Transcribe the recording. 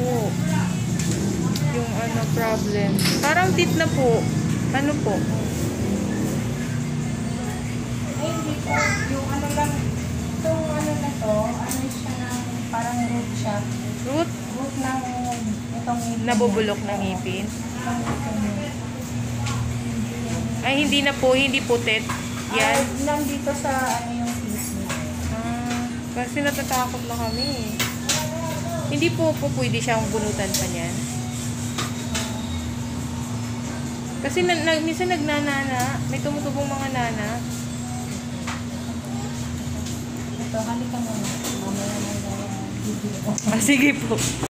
po. Yung ano, problem. Parang teeth na po. Ano po? Ay, hindi po. Yung ano lang, itong ano na to, ano siya ng, parang root siya. Root? Root ng itong ngipin. Nabubulok ng ngipin. Itong ngipin niya. Ay, hindi na po. Hindi po teeth. Yan. Nandito sa ano yung teeth niya. Kasi natatakot na kami. Hindi po pwede siyang bunutan pa niyan. Kasi minsan nagnanana. May tumutubong mga nana. Ito, halika muna. Mamaya na yung video. Sige po.